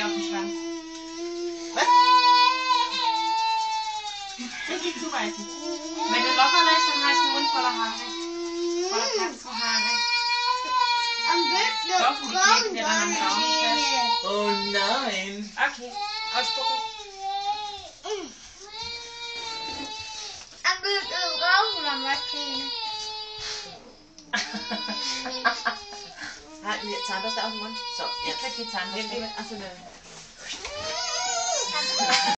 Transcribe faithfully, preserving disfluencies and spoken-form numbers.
auf den Schwanz. Was? Richtig zubeißen. Wenn du locker lässt, dann hast du einen Mund voller Haare. Voller Katzenhaare. Am besten Doch, die kleben dir dann am Daumen fest. Oh nein. Okay, ausspucken. Am besten rauchen am Maschine. Halten wir Zahnpasta auf den Mund? So, Ich jetzt. krieg die Zahnbürste. Achso, nein.